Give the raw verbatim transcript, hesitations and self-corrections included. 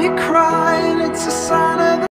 you cry, and it's a sign of the